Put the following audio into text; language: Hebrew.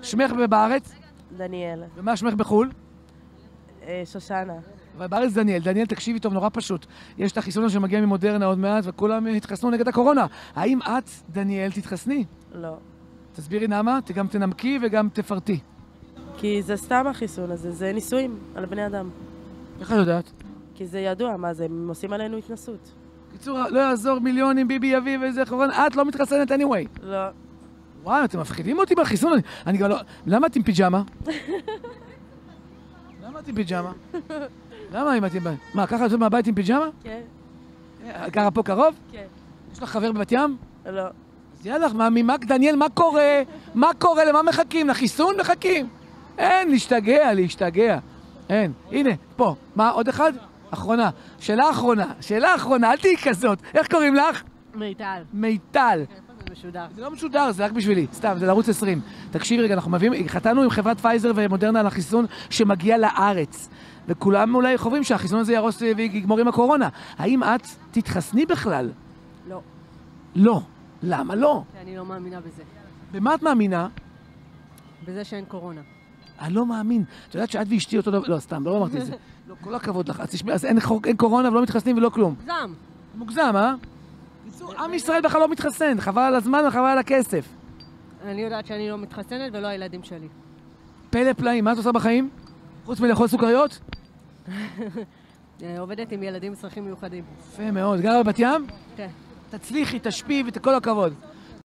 שמך בארץ? דניאל. ומה שמך בחו"ל? שושנה. אבל בארץ דניאל. דניאל, תקשיבי טוב, נורא פשוט. יש את החיסון שמגיע ממודרנה עוד מעט, וכולם התחסנו נגד הקורונה. האם את, דניאל, תתחסני? לא. תסבירי למה, גם תנמקי וגם תפרטי. כי זה סתם החיסון הזה, זה ניסויים על בני אדם. איך את יודעת? כי זה ידוע, מה זה, הם עושים עלינו התנסות. קיצור, לא יעזור מיליונים, ביבי יביא ואיזה קורונה, את לא מתחסנת anyway. לא. וואי, אתם מפחידים אותי בחיסון, אני גם לא... למה את עם פיג'מה? למה את עם פיג'מה? למה אם את עם... מה, ככה יוצאת מהבית עם פיג'מה? כן. גרה פה קרוב? כן. יש לך חבר בבת ים? לא. אז יאללה, דניאל, מה קורה? מה קורה? למה מחכים? לחיסון מחכים? אין, להשתגע. אין. הנה, פה. מה, עוד אחד? אחרונה. שאלה אחרונה, אל תהי כזאת. איך קוראים לך? מיטל. מיטל. זה משודר. זה לא משודר, זה רק בשבילי. סתם, זה לערוץ 20. תקשיבי רגע, חתנו עם חברת פייזר ומודרנה על החיסון שמגיע לארץ. וכולם אולי חושבים שהחיסון הזה ירוס ויגמור עם הקורונה. האם את תתחסני בכלל? לא. לא. למה לא? כי אני לא מאמינה בזה. במה את מאמינה? בזה שאין קורונה. אני לא מאמין. את יודעת שאת ואשתי אותו דבר... לא, סתם, לא אמרתי את זה. לא, כל הכבוד לך. אז תשמעי, אז אין קורונה ולא מתחסנים ולא כלום. מוגזם. מוגזם, אה? עם ישראל בכלל לא מתחסן. חבל על הזמן וחבל על הכסף. אני יודעת שאני לא מתחסנת ולא הילדים שלי. פלא פלאים, מה את עושה בחיים? חוץ מלאכול סוכריות? עובדת עם ילדים עם צרכים מיוחדים. יפה מאוד. גרה בבת ים? כן. תצליחי, תשפיעי וכל הכבוד.